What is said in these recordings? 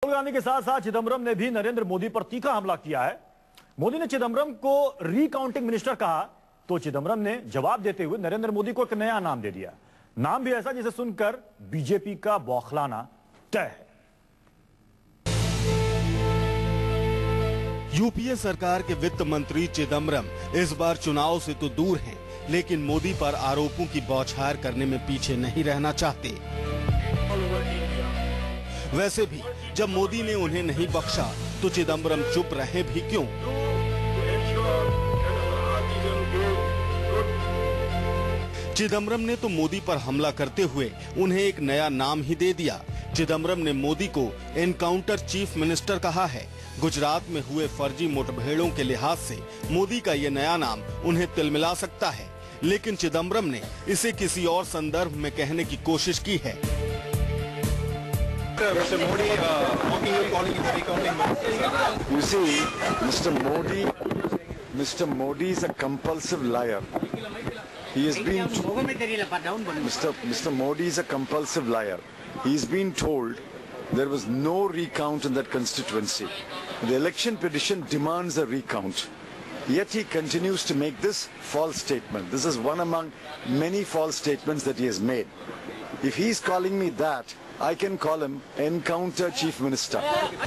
राहुल गांधी के साथ साथ चिदम्बरम ने भी नरेंद्र मोदी पर तीखा हमला किया है। मोदी ने चिदम्बरम को रिकाउंटिंग मिनिस्टर कहा तो चिदम्बरम ने जवाब देते हुए नरेंद्र मोदी को एक नया नाम दे दिया। नाम भी ऐसा जिसे सुनकर बीजेपी का बौखलाना तय है। यूपीए सरकार के वित्त मंत्री चिदम्बरम इस बार चुनाव से तो दूर हैं, लेकिन मोदी पर आरोपों की बौछार करने में पीछे नहीं रहना चाहते। वैसे भी जब मोदी ने उन्हें नहीं बख्शा तो चिदम्बरम चुप रहे भी क्यों? चिदम्बरम ने तो मोदी पर हमला करते हुए उन्हें एक नया नाम ही दे दिया। चिदम्बरम ने मोदी को एनकाउंटर चीफ मिनिस्टर कहा है। गुजरात में हुए फर्जी मुठभेड़ों के लिहाज से मोदी का ये नया नाम उन्हें तिलमिला सकता है, लेकिन चिदम्बरम ने इसे किसी और संदर्भ में कहने की कोशिश की है। Mr. Modi, calling it recounting. You see, Mr. Modi is a compulsive liar. He has been Mr. Modi is a compulsive liar. He's been told there was no recount in that constituency. The election petition demands a recount. Yet he continues to make this false statement. This is one among many false statements that he has made. If he's calling me that, I can call him Encounter Chief Minister.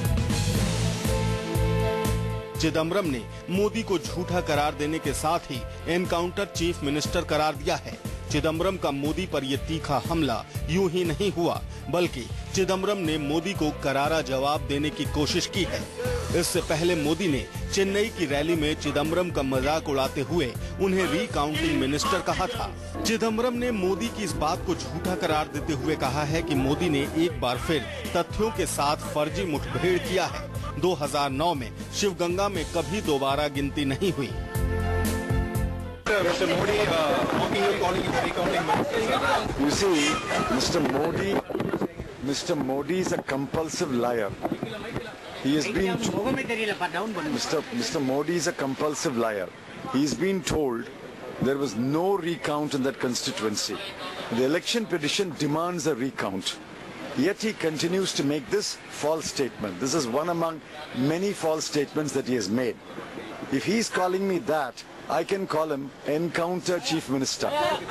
Chidambaram ने मोदी को झूठा करार देने के साथ ही encounter chief minister करार दिया है। चिदम्बरम का मोदी पर यह तीखा हमला यूं ही नहीं हुआ, बल्कि चिदम्बरम ने मोदी को करारा जवाब देने की कोशिश की है। इससे पहले मोदी ने चेन्नई की रैली में चिदम्बरम का मजाक उड़ाते हुए उन्हें रिकाउंटिंग मिनिस्टर कहा था। चिदम्बरम ने मोदी की इस बात को झूठा करार देते हुए कहा है कि मोदी ने एक बार फिर तथ्यों के साथ फर्जी मुठभेड़ किया है। 2009 में शिवगंगा में कभी दोबारा गिनती नहीं हुई। Mr. Modi, calling it recounting. You see, Mr. Modi is a compulsive liar. He has been Mr. Modi is a compulsive liar. He's been told there was no recount in that constituency. The election petition demands a recount. Yet he continues to make this false statement. This is one among many false statements that he has made. If he's calling me that, I can call him Encounter Chief Minister.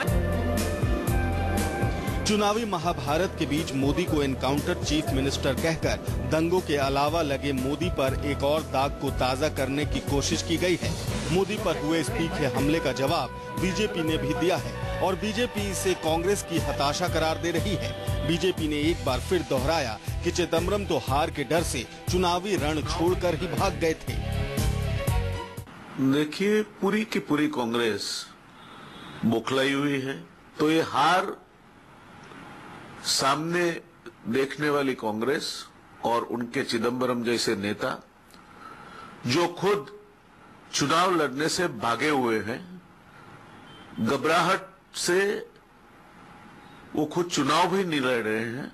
चुनावी महाभारत के बीच मोदी को encounter chief minister कहकर दंगों के अलावा लगे मोदी पर एक और दाग को ताजा करने की कोशिश की गई है। मोदी पर हुए इस तीखे हमले का जवाब बीजेपी ने भी दिया है और बीजेपी इसे कांग्रेस की हताशा करार दे रही है। बीजेपी ने एक बार फिर दोहराया कि चिदम्बरम तो हार के डर से चुनावी रण छोड़कर ही भाग गए थे। देखिए, पूरी की पूरी कांग्रेस बौखलाई हुई है, तो ये हार सामने देखने वाली कांग्रेस और उनके चिदम्बरम जैसे नेता जो खुद चुनाव लड़ने से भागे हुए हैं, घबराहट से वो खुद चुनाव भी नहीं लड़ रहे हैं।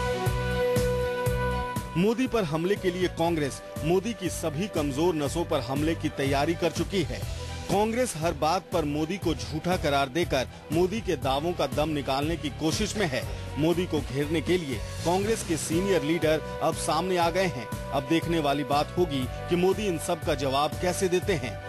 मोदी पर हमले के लिए कांग्रेस मोदी की सभी कमजोर नसों पर हमले की तैयारी कर चुकी है। कांग्रेस हर बात पर मोदी को झूठा करार देकर मोदी के दावों का दम निकालने की कोशिश में है। मोदी को घेरने के लिए कांग्रेस के सीनियर लीडर अब सामने आ गए हैं। अब देखने वाली बात होगी कि मोदी इन सब का जवाब कैसे देते हैं।